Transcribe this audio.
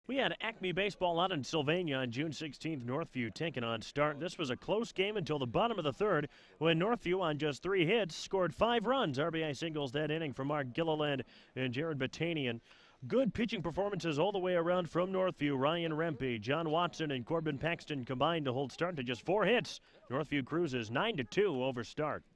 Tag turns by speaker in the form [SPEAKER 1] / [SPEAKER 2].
[SPEAKER 1] We had Acme baseball out in Sylvania on June 16th. Northview taking on Start. This was a close game until the bottom of the third when Northview on just 3 hits scored 5 runs. RBI singles that inning from Mark Gilliland and Jared Batanian. Good pitching performances all the way around from Northview. Ryan Rempe, John Watson, and Corbin Paxton combined to hold Start to just 4 hits. Northview cruises 9-2 over Start.